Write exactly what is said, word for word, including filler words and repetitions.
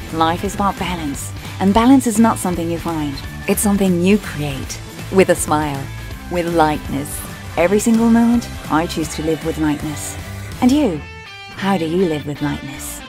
Life is about balance, and balance is not something you find. It's something you create. With a smile, with lightness. Every single moment, I choose to live with lightness. And you? How do you live with lightness?